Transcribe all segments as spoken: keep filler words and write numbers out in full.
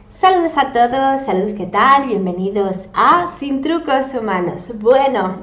Saludos a todos, saludos, ¿qué tal? Bienvenidos a Sin Trucos Humanos. Bueno,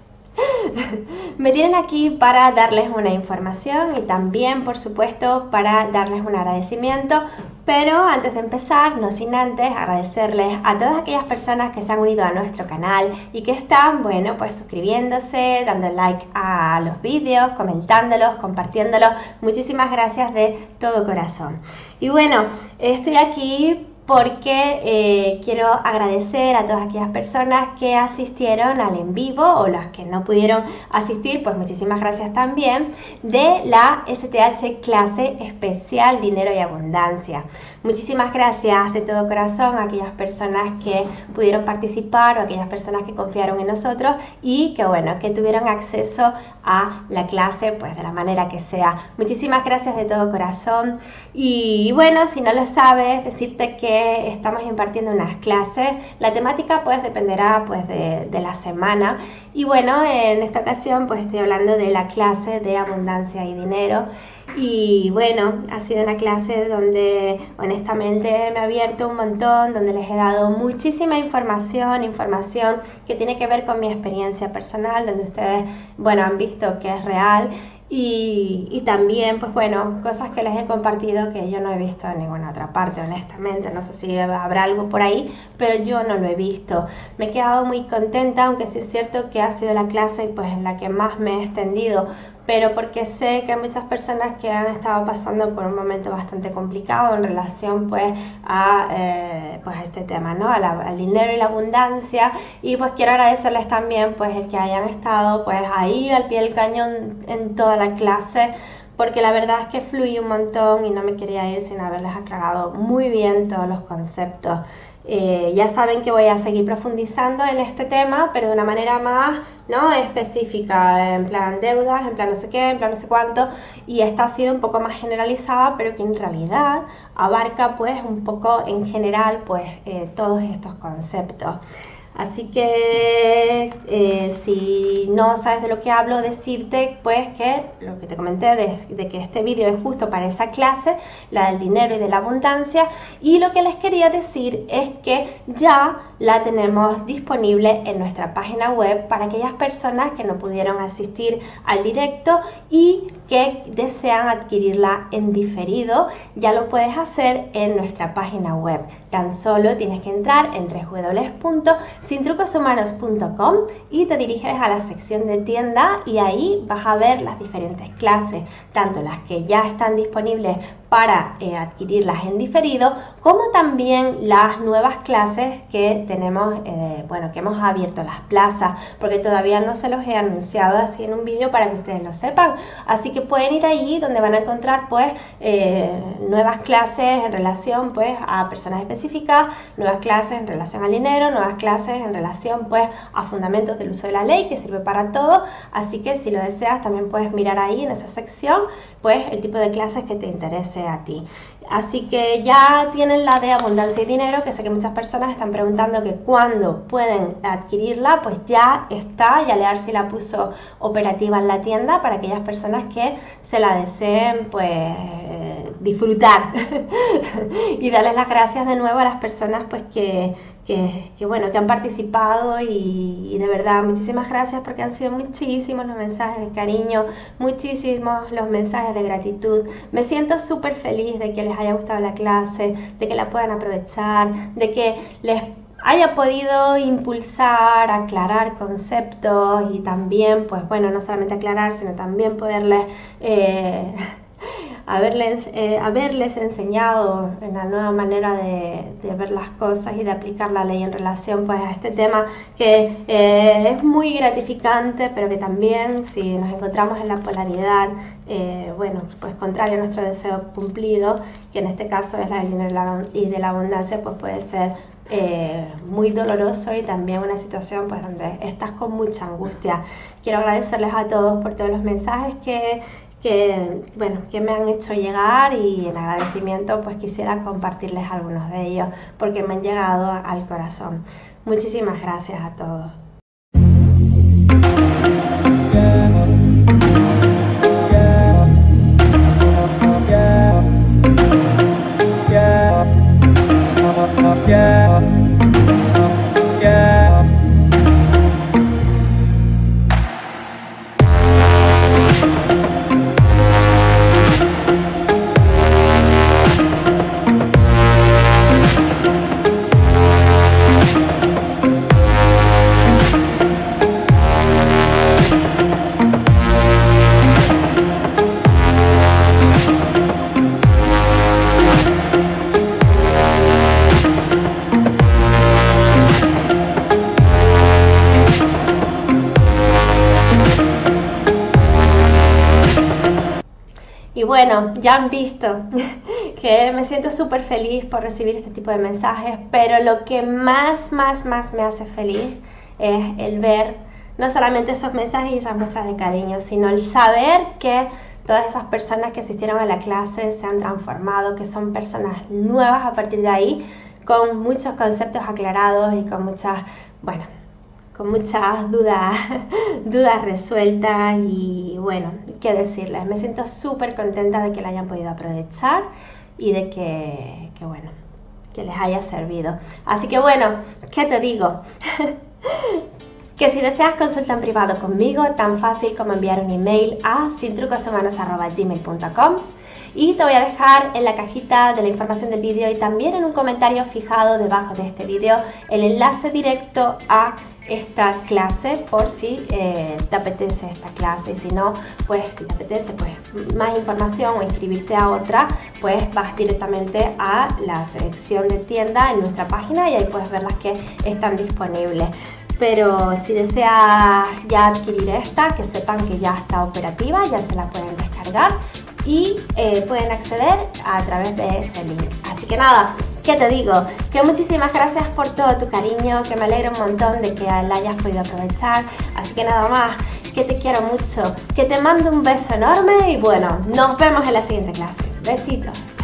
me tienen aquí para darles una información y también, por supuesto, para darles un agradecimiento. Pero antes de empezar, no sin antes agradecerles a todas aquellas personas que se han unido a nuestro canal y que están, bueno, pues suscribiéndose, dando like a los vídeos, comentándolos, compartiéndolos. Muchísimas gracias de todo corazón. Y bueno, estoy aquí porque eh, quiero agradecer a todas aquellas personas que asistieron al en vivo o las que no pudieron asistir, pues muchísimas gracias también, de la S T H clase especial Dinero y Abundancia. Muchísimas gracias de todo corazón a aquellas personas que pudieron participar o a aquellas personas que confiaron en nosotros y que bueno, que tuvieron acceso a la clase pues de la manera que sea. Muchísimas gracias de todo corazón. Y bueno, si no lo sabes, decirte que estamos impartiendo unas clases. La temática pues dependerá pues de, de la semana. Y bueno, en esta ocasión pues estoy hablando de la clase de abundancia y dinero. Y bueno, ha sido una clase donde honestamente me ha abierto un montón, donde les he dado muchísima información, información que tiene que ver con mi experiencia personal, donde ustedes, bueno, han visto que es real. Y, y también, pues bueno, cosas que les he compartido que yo no he visto en ninguna otra parte, honestamente. No sé si habrá algo por ahí, pero yo no lo he visto. Me he quedado muy contenta, aunque sí es cierto que ha sido la clase pues en la que más me he extendido, pero porque sé que hay muchas personas que han estado pasando por un momento bastante complicado en relación pues a eh, pues a este tema, ¿no? A la, al dinero y la abundancia. Y pues quiero agradecerles también pues el que hayan estado pues ahí al pie del cañón en toda la clase, porque la verdad es que fluye un montón y no me quería ir sin haberles aclarado muy bien todos los conceptos. Eh, ya saben que voy a seguir profundizando en este tema, pero de una manera más, ¿no?, específica, en plan deudas, en plan no sé qué, en plan no sé cuánto, y esta ha sido un poco más generalizada, pero que en realidad abarca pues un poco en general pues eh, todos estos conceptos. Así que eh, si no sabes de lo que hablo, decirte pues que lo que te comenté de, de que este vídeo es justo para esa clase, la del dinero y de la abundancia, y lo que les quería decir es que ya la tenemos disponible en nuestra página web para aquellas personas que no pudieron asistir al directo y que desean adquirirla en diferido. Ya lo puedes hacer en nuestra página web. Tan solo tienes que entrar en doble u doble u doble u punto sin trucos humanos punto com y te diriges a la sección de tienda y ahí vas a ver las diferentes clases, tanto las que ya están disponibles para eh, adquirirlas en diferido, como también las nuevas clases que tenemos, eh, bueno, que hemos abierto las plazas, porque todavía no se los he anunciado así en un vídeo para que ustedes lo sepan. Así que pueden ir ahí donde van a encontrar pues eh, nuevas clases en relación pues a personas específicas, nuevas clases en relación al dinero, nuevas clases en relación pues a fundamentos del uso de la ley, que sirve para todo. Así que si lo deseas también puedes mirar ahí en esa sección pues el tipo de clases que te interese a ti. Así que ya tienen la de abundancia y dinero, que sé que muchas personas están preguntando que cuándo pueden adquirirla. Pues ya está, ya Learcy la puso operativa en la tienda para aquellas personas que se la deseen pues disfrutar. Y darles las gracias de nuevo a las personas pues que Que, que bueno, que han participado y, y de verdad muchísimas gracias, porque han sido muchísimos los mensajes de cariño, muchísimos los mensajes de gratitud. Me siento súper feliz de que les haya gustado la clase, de que la puedan aprovechar, de que les haya podido impulsar, aclarar conceptos y también pues bueno, no solamente aclarar, sino también poderles eh, Haberles, eh, haberles enseñado una nueva manera de, de ver las cosas y de aplicar la ley en relación pues a este tema que eh, es muy gratificante, pero que también si nos encontramos en la polaridad, eh, bueno, pues contrario a nuestro deseo cumplido, que en este caso es la del dinero y de la abundancia, pues puede ser eh, muy doloroso y también una situación pues donde estás con mucha angustia. Quiero agradecerles a todos por todos los mensajes que Que, bueno, que me han hecho llegar, y en agradecimiento pues quisiera compartirles algunos de ellos porque me han llegado al corazón. Muchísimas gracias a todos. Yeah. yeah, yeah. Y bueno, ya han visto que me siento súper feliz por recibir este tipo de mensajes, pero lo que más, más, más me hace feliz es el ver no solamente esos mensajes y esas muestras de cariño, sino el saber que todas esas personas que asistieron a la clase se han transformado, que son personas nuevas a partir de ahí, con muchos conceptos aclarados y con muchas, bueno, con muchas dudas, dudas resueltas y bueno, qué decirles. Me siento súper contenta de que la hayan podido aprovechar y de que, que bueno, que les haya servido. Así que bueno, ¿qué te digo? Que si deseas consulta en privado conmigo, tan fácil como enviar un email a sin trucos humanos arroba gmail punto com. Y te voy a dejar en la cajita de la información del vídeo y también en un comentario fijado debajo de este vídeo el enlace directo a esta clase por si eh, te apetece esta clase, y si no, pues si te apetece pues más información o inscribirte a otra, pues vas directamente a la sección de tienda en nuestra página y ahí puedes ver las que están disponibles. Pero si deseas ya adquirir esta, que sepan que ya está operativa, ya se la pueden descargar y eh, pueden acceder a través de ese link. Así que nada, ¿qué te digo? Que muchísimas gracias por todo tu cariño, que me alegro un montón de que la hayas podido aprovechar. Así que nada más, que te quiero mucho, que te mando un beso enorme y bueno, nos vemos en la siguiente clase. Besitos.